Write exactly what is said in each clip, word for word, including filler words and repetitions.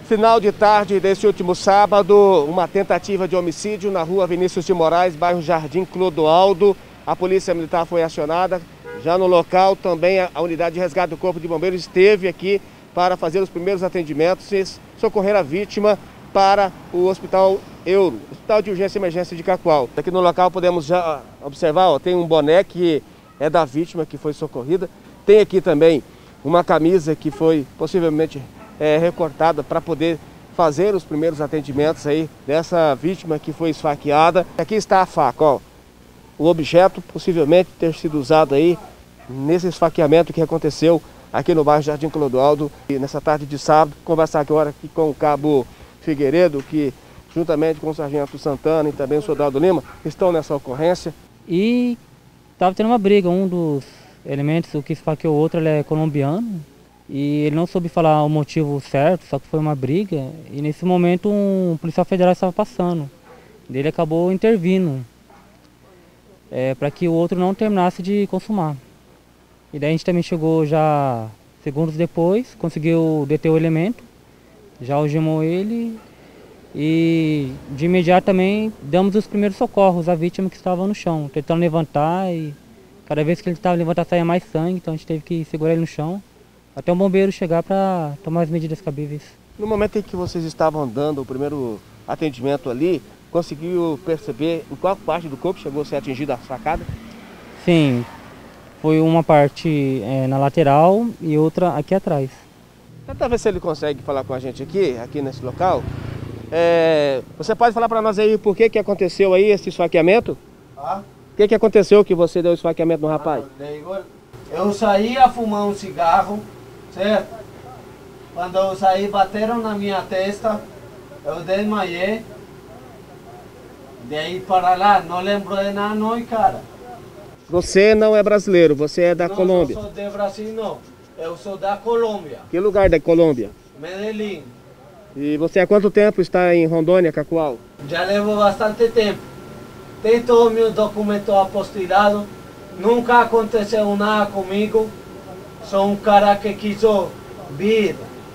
Final de tarde deste último sábado, uma tentativa de homicídio na rua Vinícius de Moraes, bairro Jardim Clodoaldo. A polícia militar foi acionada. Já no local também a unidade de resgate do Corpo de Bombeiros esteve aqui para fazer os primeiros atendimentos e socorrer a vítima para o Hospital Euro, Hospital de Urgência e Emergência de Cacoal. Aqui no local podemos já observar, ó, tem um boné que é da vítima que foi socorrida. Tem aqui também uma camisa que foi possivelmente é, recortada para poder fazer os primeiros atendimentos aí dessa vítima que foi esfaqueada. Aqui está a faca, ó. O objeto possivelmente ter sido usado aí nesse esfaqueamento que aconteceu aqui no bairro Jardim Clodoaldo e nessa tarde de sábado. Conversar agora aqui com o cabo Figueiredo, que juntamente com o sargento Santana e também o soldado Lima estão nessa ocorrência. E estava tendo uma briga, um dos elementos, o que esfaqueou o outro, ele é colombiano. E ele não soube falar o motivo certo, só que foi uma briga. E nesse momento um policial federal estava passando. Ele acabou intervindo é, para que o outro não terminasse de consumar. E daí a gente também chegou já segundos depois, conseguiu deter o elemento, já algemou ele e de imediato também damos os primeiros socorros à vítima que estava no chão, tentando levantar e cada vez que ele estava levantando saía mais sangue, então a gente teve que segurar ele no chão até um bombeiro chegar para tomar as medidas cabíveis. No momento em que vocês estavam dando o primeiro atendimento ali, conseguiu perceber em qual parte do corpo chegou a ser atingida a facada? Sim, foi uma parte é, na lateral e outra aqui atrás. Tenta ver se ele consegue falar com a gente aqui, aqui nesse local. É, você pode falar para nós aí por que que aconteceu aí esse esfaqueamento? Ah? O que que aconteceu que você deu esfaqueamento no rapaz? Eu saí a fumar um cigarro, certo? Quando eu saí, bateram na minha testa, eu desmaiei. Daí para lá, não lembro de nada não, cara. Você não é brasileiro, você é da não, Colômbia. Não sou de Brasil, não. Eu sou da Colômbia. Que lugar da Colômbia? Medellín. E você há quanto tempo está em Rondônia, Cacoal? Já levo bastante tempo. Tem todos meus documentos apostilados. Nunca aconteceu nada comigo. Sou um cara que quis vir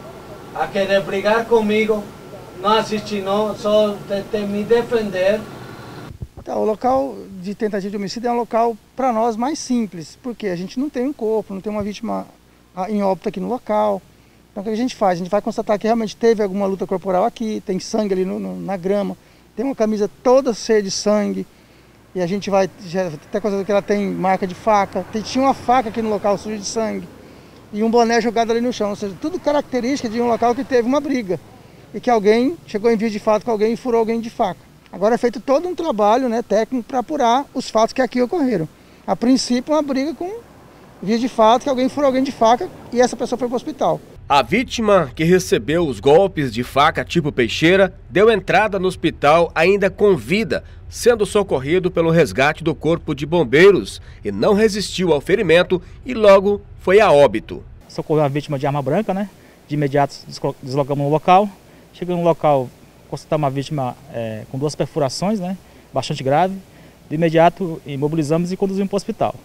a querer brigar comigo. Não assisti não, só tentei me defender. Tá, o local de tentativa de homicídio é um local, para nós, mais simples, porque a gente não tem um corpo, não tem uma vítima em óbito aqui no local. Então o que a gente faz? A gente vai constatar que realmente teve alguma luta corporal aqui, tem sangue ali no, no, na grama, tem uma camisa toda cheia de sangue, e a gente vai, já, até constatar que ela tem marca de faca, tem, tinha uma faca aqui no local suja de sangue, e um boné jogado ali no chão, ou seja, tudo característica de um local que teve uma briga, e que alguém chegou em vias de fato com alguém e furou alguém de faca. Agora é feito todo um trabalho, né, técnico para apurar os fatos que aqui ocorreram. A princípio, uma briga com vias de fato, que alguém furou alguém de faca e essa pessoa foi para o hospital. A vítima, que recebeu os golpes de faca tipo peixeira, deu entrada no hospital ainda com vida, sendo socorrido pelo resgate do Corpo de Bombeiros e não resistiu ao ferimento e logo foi a óbito. Socorreu a vítima de arma branca, né? De imediato deslocamos no local. Chegando no local, constatamos uma vítima é, com duas perfurações, né, bastante grave. De imediato, imobilizamos e conduzimos para o hospital.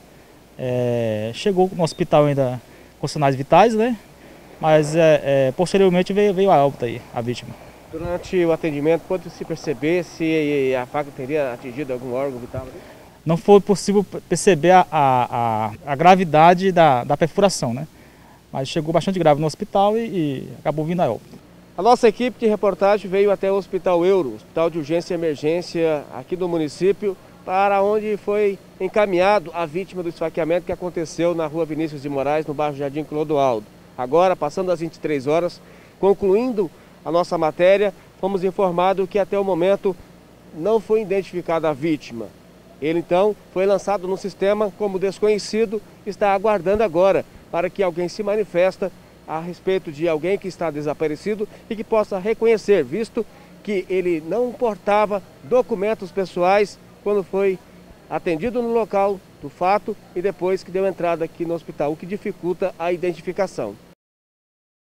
É, chegou no hospital ainda com sinais vitais, né, mas é, é, posteriormente veio, veio a óbito aí, a vítima. Durante o atendimento, pôde-se perceber se a faca teria atingido algum órgão vital? Não foi possível perceber a, a, a gravidade da, da perfuração, né, mas chegou bastante grave no hospital e, e acabou vindo a óbito. A nossa equipe de reportagem veio até o Hospital Euro, Hospital de Urgência e Emergência aqui do município, para onde foi encaminhado a vítima do esfaqueamento que aconteceu na rua Vinícius de Moraes, no bairro Jardim Clodoaldo. Agora, passando as vinte e três horas, concluindo a nossa matéria, fomos informados que até o momento não foi identificada a vítima. Ele então foi lançado no sistema como desconhecido e está aguardando agora para que alguém se manifeste a respeito de alguém que está desaparecido e que possa reconhecer, visto que ele não portava documentos pessoais quando foi atendido no local do fato e depois que deu entrada aqui no hospital, o que dificulta a identificação.